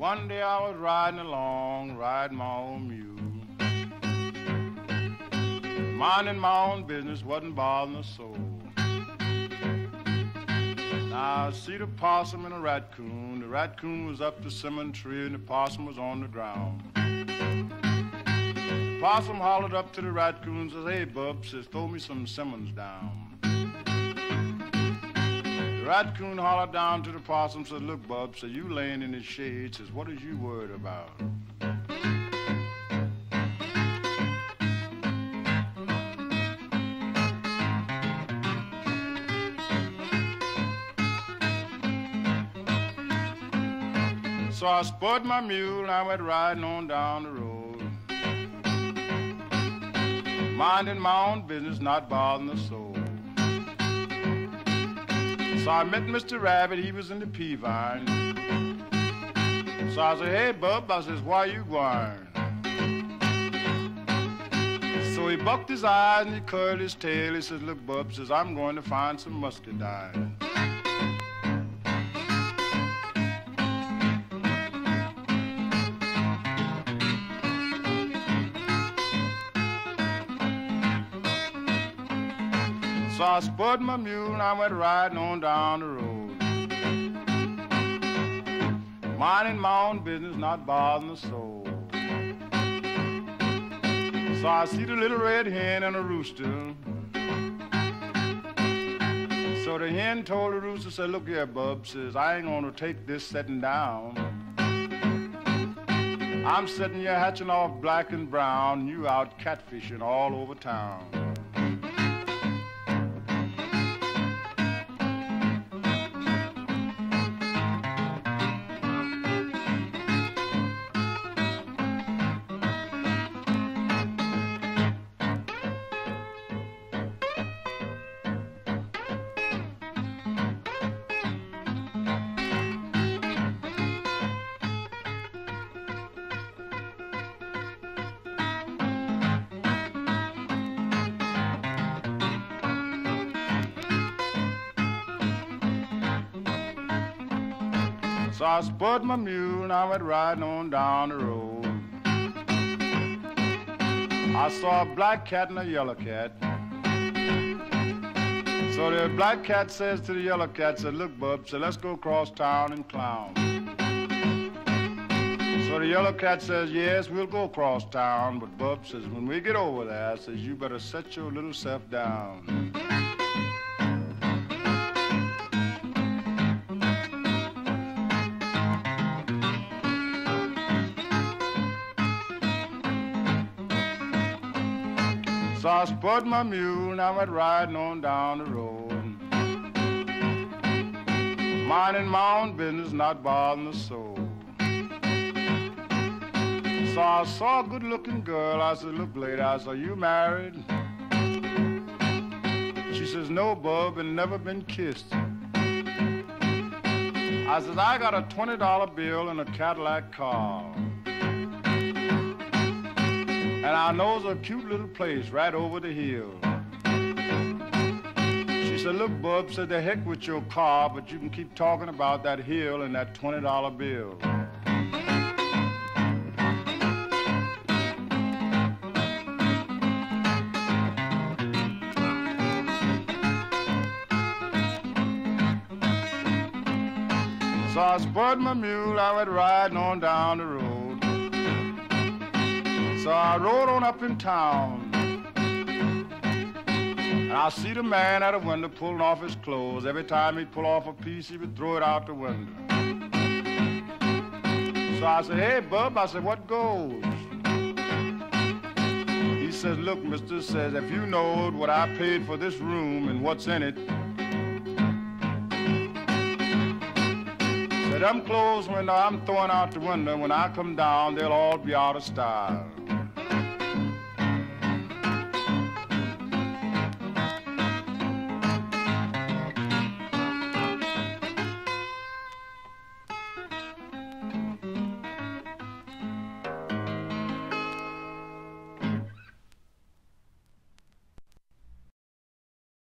One day I was riding along, riding my own mule, minding my own business, wasn't bothering a soul. Now I see the possum and the raccoon. The raccoon was up the cinnamon tree and the possum was on the ground. The possum hollered up to the raccoon, says, "Hey, bub," says, "throw me some cinnamons down." The raccoon hollered down to the possum, said, "Look, bub," said, "you laying in the shade," says, "what is you worried about?" So I spurred my mule and I went riding on down the road, minding my own business, not bothering the soul. So I met Mr. Rabbit, he was in the pea vine. So I said, "Hey, bub," I says, "why you gwine?" So he bucked his eyes and he curled his tail. He says, "Look, bub," says, "I'm going to find some muscadine." So I spurred my mule and I went riding on down the road, minding my own business, not bothering the soul. So I see the little red hen and a rooster. So the hen told the rooster, said, "Look here, bub," says, "I ain't gonna take this setting down. I'm sitting here hatching off black and brown, and you out catfishing all over town." So I spurred my mule and I went riding on down the road. I saw a black cat and a yellow cat. So the black cat says to the yellow cat, said, "Look, bub," said, "let's go across town and clown." So the yellow cat says, "Yes, we'll go across town, but bub," says, "when we get over there," says, "you better set your little self down." So I spurred my mule and I went riding on down the road, minding my own business, not bothering the soul. So I saw a good-looking girl. I said, "Look, lady," I said, "are you married?" She says, "No, bub, and never been kissed." I says, "I got a $20 bill and a Cadillac car. And I knows a cute little place right over the hill." She said, "Look, bub," said, "the heck with your car, but you can keep talking about that hill and that $20 bill." So I spurred my mule, I went riding on down the road. So I rode on up in town, and I see the man at a window pulling off his clothes. Every time he'd pull off a piece, he would throw it out the window. So I said, "Hey, bub," I said, "what goes?" He says, "Look, mister," says, "if you knowed what I paid for this room and what's in it, said, them clothes when I'm throwing out the window, when I come down, they'll all be out of style."